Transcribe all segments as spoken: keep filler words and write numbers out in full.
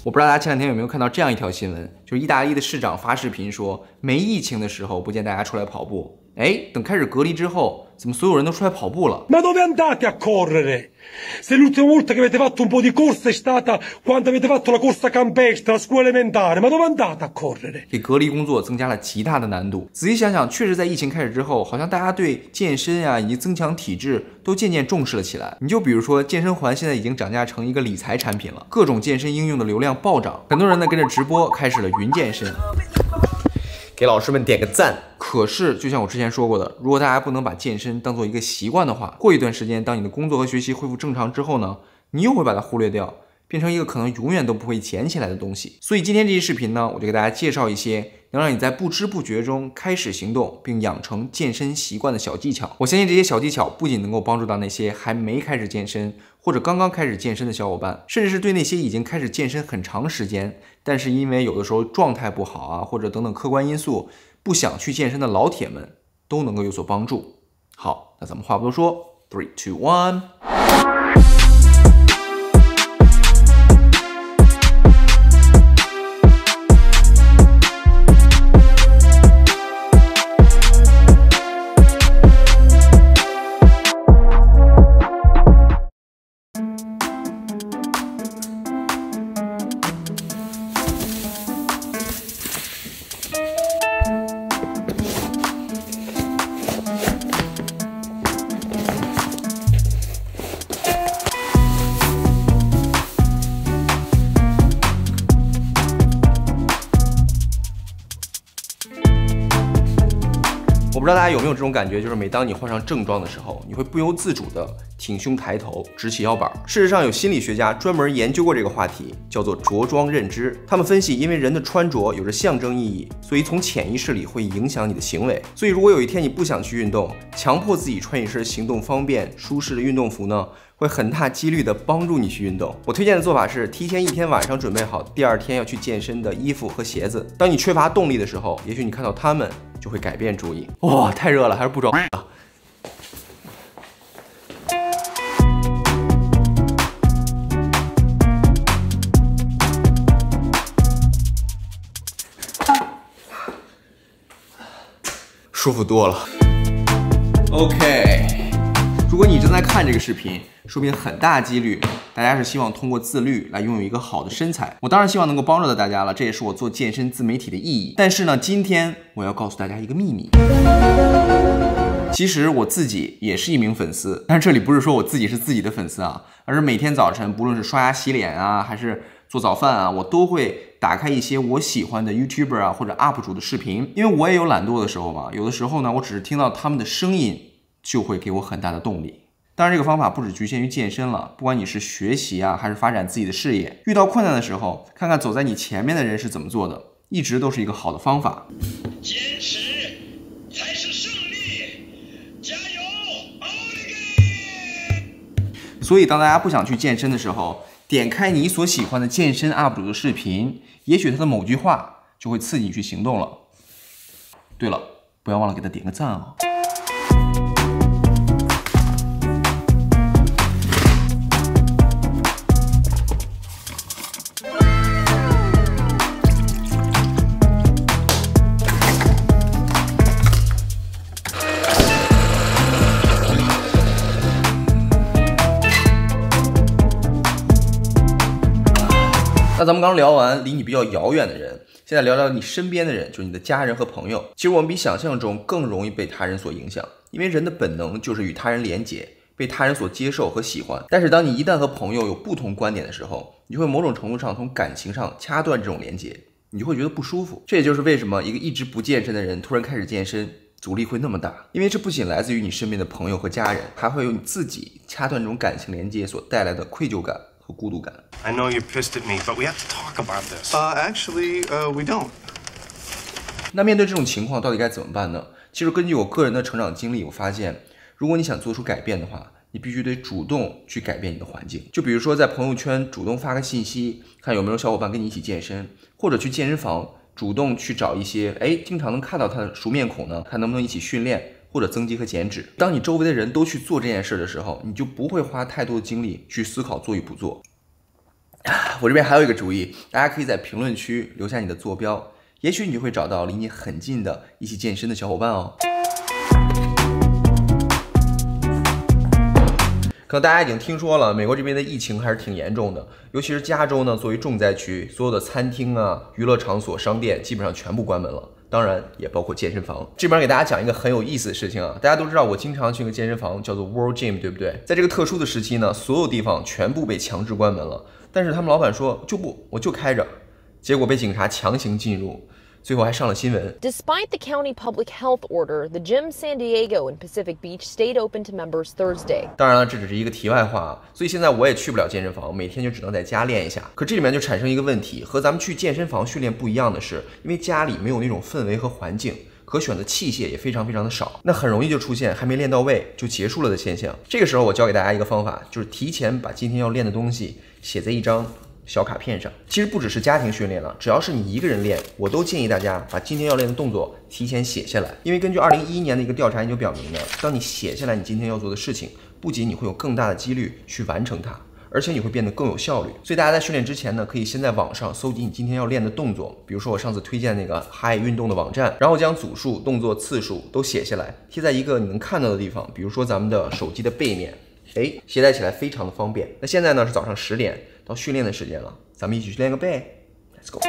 我不知道大家前两天有没有看到这样一条新闻，就是意大利的市长发视频说，没疫情的时候不见大家出来跑步，哎，等开始隔离之后，怎么所有人都出来跑步了 ？Ma dove andate a correre? Se l'ultima volta che avete fatto un po' di corsa è stata quando avete fatto la corsa campestre, la scuola elementare, ma dove andate a correre? 给隔离工作增加了极大的难度。仔细想想，确实在疫情开始之后，好像大家对健身呀、啊、以及增强体质都渐渐重视了起来。你就比如说健身环现在已经涨价成一个理财产品了，各种健身应用的流量暴涨，很多人呢跟着直播开始了云健身。 给老师们点个赞。 可是，就像我之前说过的，如果大家不能把健身当做一个习惯的话，过一段时间，当你的工作和学习恢复正常之后呢，你又会把它忽略掉，变成一个可能永远都不会捡起来的东西。所以今天这期视频呢，我就给大家介绍一些能让你在不知不觉中开始行动，并养成健身习惯的小技巧。我相信这些小技巧不仅能够帮助到那些还没开始健身或者刚刚开始健身的小伙伴，甚至是对那些已经开始健身很长时间，但是因为有的时候状态不好啊，或者等等客观因素不想去健身的老铁们，都能够有所帮助。好，那咱们话不多说 ，three two one。我不知道大家有没有这种感觉，就是每当你换上正装的时候，你会不由自主的挺胸抬头，直起腰板。事实上，有心理学家专门研究过这个话题，叫做着装认知。他们分析，因为人的穿着有着象征意义，所以从潜意识里会影响你的行为。所以，如果有一天你不想去运动，强迫自己穿一身行动方便、舒适的运动服呢，会很大几率的帮助你去运动。我推荐的做法是，提前一天晚上准备好第二天要去健身的衣服和鞋子。当你缺乏动力的时候，也许你看到他们就会改变主意。哇，太热了，还是不装了。舒服多了。OK， 如果你正在看这个视频，说明很大几率大家是希望通过自律来拥有一个好的身材。我当然希望能够帮助到大家了，这也是我做健身自媒体的意义。但是呢，今天我要告诉大家一个秘密。其实我自己也是一名粉丝，但是这里不是说我自己是自己的粉丝啊，而是每天早晨不论是刷牙洗脸啊，还是做早饭啊，我都会打开一些我喜欢的 YouTuber 啊或者 U P 主的视频，因为我也有懒惰的时候嘛。有的时候呢，我只是听到他们的声音，就会给我很大的动力。当然，这个方法不只局限于健身了，不管你是学习啊，还是发展自己的事业，遇到困难的时候，看看走在你前面的人是怎么做的，一直都是一个好的方法。 坚持才是胜利，加油！奥利给！ 所以，当大家不想去健身的时候，点开你所喜欢的健身 U P 主的视频，也许他的某句话就会刺激你去行动了。对了，不要忘了给他点个赞啊！那咱们刚聊完离你比较遥远的人，现在聊聊你身边的人，就是你的家人和朋友。其实我们比想象中更容易被他人所影响，因为人的本能就是与他人连结，被他人所接受和喜欢。但是当你一旦和朋友有不同观点的时候，你就会某种程度上从感情上掐断这种连结，你就会觉得不舒服。这也就是为什么一个一直不健身的人突然开始健身，阻力会那么大，因为这不仅来自于你身边的朋友和家人，还会有你自己掐断这种感情连接所带来的愧疚感和孤独感。 I know you're pissed at me, but we have to talk about this. Uh, actually, uh, we don't. 那面对这种情况，到底该怎么办呢？其实根据我个人的成长经历，我发现，如果你想做出改变的话，你必须得主动去改变你的环境。就比如说在朋友圈主动发个信息，看有没有小伙伴跟你一起健身，或者去健身房主动去找一些哎经常能看到他的熟面孔呢，看能不能一起训练或者增肌和减脂。当你周围的人都去做这件事的时候，你就不会花太多的精力去思考做与不做。 我这边还有一个主意，大家可以在评论区留下你的坐标，也许你就会找到离你很近的一起健身的小伙伴哦。可能大家已经听说了，美国这边的疫情还是挺严重的，尤其是加州呢，作为重灾区，所有的餐厅啊、娱乐场所、商店基本上全部关门了。当然也包括健身房。这边给大家讲一个很有意思的事情啊，大家都知道我经常去一个健身房叫做 World Gym， 对不对？在这个特殊的时期呢，所有地方全部被强制关门了，但是他们老板说就不，我就开着，结果被警察强行进入。最后还上了新闻。 Despite the county public health order, the Gym San Diego in Pacific Beach stayed open to members Thursday. 当然了，这只是一个题外话，所以现在我也去不了健身房，每天就只能在家练一下。可这里面就产生一个问题，和咱们去健身房训练不一样的是，因为家里没有那种氛围和环境，可选的器械也非常非常的少，那很容易就出现还没练到位就结束了的现象。这个时候我教给大家一个方法，就是提前把今天要练的东西写在一张小卡片上。其实不只是家庭训练了，只要是你一个人练，我都建议大家把今天要练的动作提前写下来。因为根据二零一一年的一个调查研究表明呢，当你写下来你今天要做的事情，不仅你会有更大的几率去完成它，而且你会变得更有效率。所以大家在训练之前呢，可以先在网上搜集你今天要练的动作，比如说我上次推荐那个哈野运动的网站，然后将组数、动作次数都写下来，贴在一个你能看到的地方，比如说咱们的手机的背面。哎，携带起来非常的方便。那现在呢是早上十点到训练的时间了，咱们一起去练个背 ，Let's go。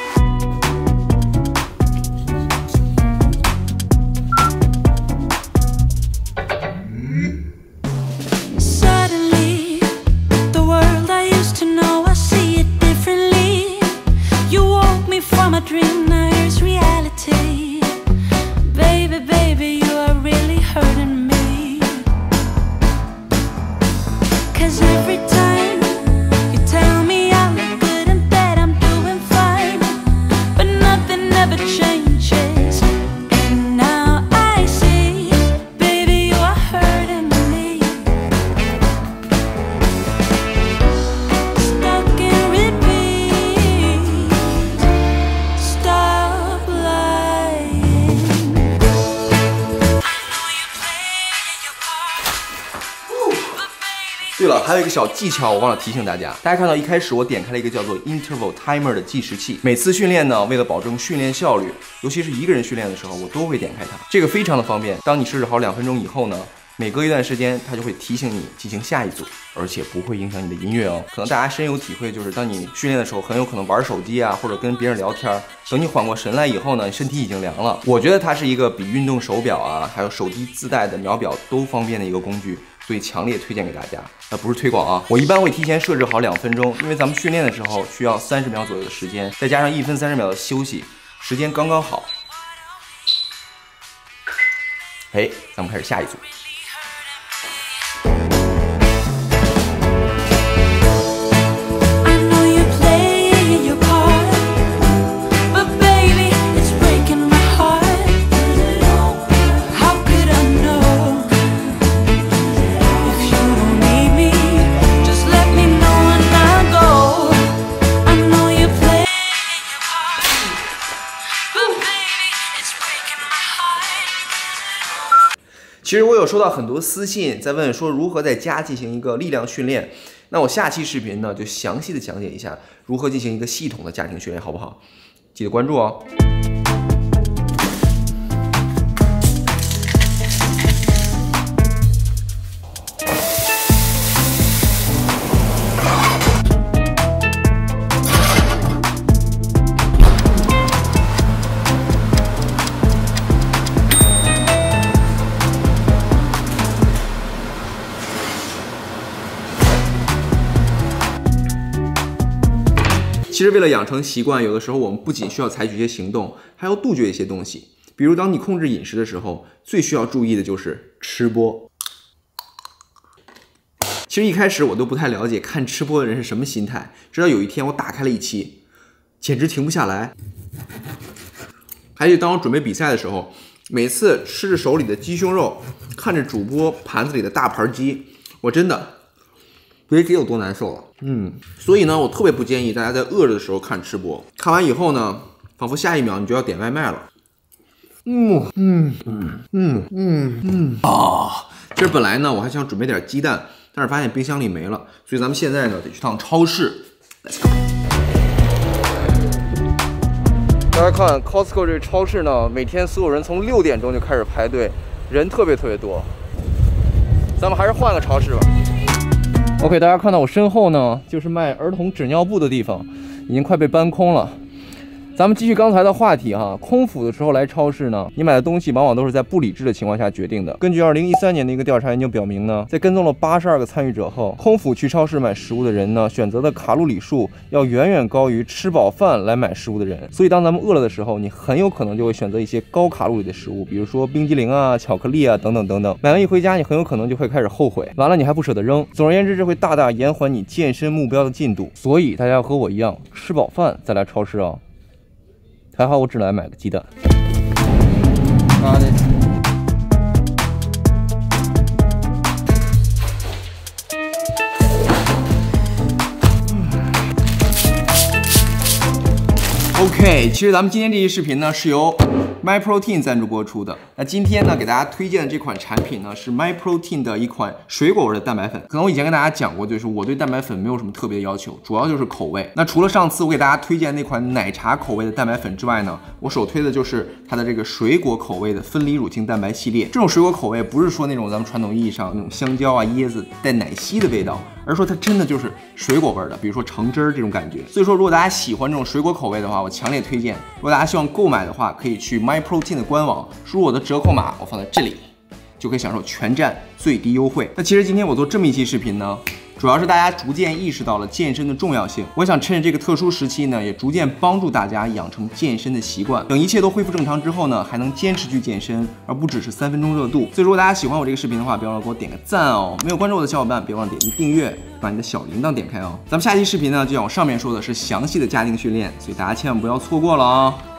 对了，还有一个小技巧我忘了提醒大家，大家看到一开始我点开了一个叫做 Interval Timer 的计时器，每次训练呢，为了保证训练效率，尤其是一个人训练的时候，我都会点开它，这个非常的方便。当你设置好两分钟以后呢，每隔一段时间它就会提醒你进行下一组，而且不会影响你的音乐哦。可能大家深有体会，就是当你训练的时候，很有可能玩手机啊，或者跟别人聊天，等你缓过神来以后呢，你身体已经凉了。我觉得它是一个比运动手表啊，还有手机自带的秒表都方便的一个工具。所以强烈推荐给大家，那不是推广啊！我一般会提前设置好两分钟，因为咱们训练的时候需要三十秒左右的时间，再加上一分三十秒的休息，时间刚刚好。哎，咱们开始下一组。其实我有收到很多私信，在问说如何在家进行一个力量训练。那我下期视频呢，就详细的讲解一下如何进行一个系统的家庭训练，好不好？记得关注哦。其实为了养成习惯，有的时候我们不仅需要采取一些行动，还要杜绝一些东西。比如当你控制饮食的时候，最需要注意的就是吃播。其实一开始我都不太了解看吃播的人是什么心态，直到有一天我打开了一期，简直停不下来。还有当我准备比赛的时候，每次吃着手里的鸡胸肉，看着主播盘子里的大盘鸡，我真的别给有多难受了。嗯，所以呢，我特别不建议大家在饿着的时候看吃播。看完以后呢，仿佛下一秒你就要点外卖了。嗯嗯嗯嗯嗯嗯啊！其实本来呢，我还想准备点鸡蛋，但是发现冰箱里没了，所以咱们现在呢得去趟超市。 Let's go。大家看 Costco 这个超市呢，每天所有人从六点钟就开始排队，人特别特别多。咱们还是换个超市吧。OK， 大家看到我身后呢，就是卖儿童纸尿布的地方，已经快被搬空了。咱们继续刚才的话题哈，空腹的时候来超市呢，你买的东西往往都是在不理智的情况下决定的。根据二零一三年的一个调查研究表明呢，在跟踪了八十二个参与者后，空腹去超市买食物的人呢，选择的卡路里数要远远高于吃饱饭来买食物的人。所以当咱们饿了的时候，你很有可能就会选择一些高卡路里的食物，比如说冰激凌啊、巧克力啊等等等等。买完一回家，你很有可能就会开始后悔，完了你还不舍得扔。总而言之，这会大大延缓你健身目标的进度。所以大家要和我一样，吃饱饭再来超市啊。还好我只来买个鸡蛋。啊，对。OK， 其实咱们今天这期视频呢是由 MyProtein 赞助播出的。那今天呢，给大家推荐的这款产品呢，是 MyProtein 的一款水果味的蛋白粉。可能我以前跟大家讲过，就是我对蛋白粉没有什么特别的要求，主要就是口味。那除了上次我给大家推荐那款奶茶口味的蛋白粉之外呢，我首推的就是它的这个水果口味的分离乳清蛋白系列。这种水果口味不是说那种咱们传统意义上那种香蕉啊、椰子带奶昔的味道，而是说它真的就是水果味的，比如说橙汁儿这种感觉。所以说，如果大家喜欢这种水果口味的话，我强烈推荐。如果大家希望购买的话，可以去 MyProtein 的官网，输入我的折扣码，我放在这里，就可以享受全站最低优惠。那其实今天我做这么一期视频呢，主要是大家逐渐意识到了健身的重要性。我想趁着这个特殊时期呢，也逐渐帮助大家养成健身的习惯。等一切都恢复正常之后呢，还能坚持去健身，而不只是三分钟热度。所以如果大家喜欢我这个视频的话，别忘了给我点个赞哦。没有关注我的小伙伴，别忘了点击订阅，把你的小铃铛点开哦。咱们下期视频呢，就像我上面说的是详细的家庭训练，所以大家千万不要错过了哦。